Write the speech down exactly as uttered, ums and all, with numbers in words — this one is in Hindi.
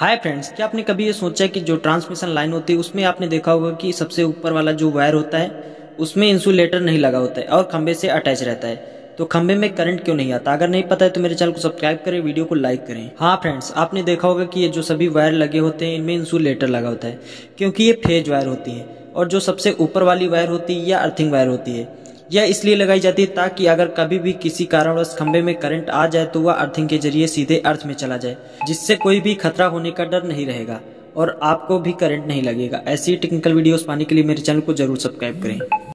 हाय फ्रेंड्स, क्या आपने कभी ये सोचा है कि जो ट्रांसमिशन लाइन होती है उसमें आपने देखा होगा कि सबसे ऊपर वाला जो वायर होता है उसमें इंसुलेटर नहीं लगा होता है और खंबे से अटैच रहता है। तो खंबे में करंट क्यों नहीं आता? अगर नहीं पता है तो मेरे चैनल को सब्सक्राइब करें, वीडियो को लाइक करें। हाँ फ्रेंड्स, आपने देखा होगा कि ये जो सभी वायर लगे होते हैं इनमें इंसुलेटर लगा होता है क्योंकि ये फेज वायर होती है। और जो सबसे ऊपर वाली वायर होती है या अर्थिंग वायर होती है, यह इसलिए लगाई जाती है ताकि अगर कभी भी किसी कारणवश खंबे में करंट आ जाए तो वह अर्थिंग के जरिए सीधे अर्थ में चला जाए, जिससे कोई भी खतरा होने का डर नहीं रहेगा और आपको भी करंट नहीं लगेगा। ऐसी टेक्निकल वीडियोस पाने के लिए मेरे चैनल को जरूर सब्सक्राइब करें।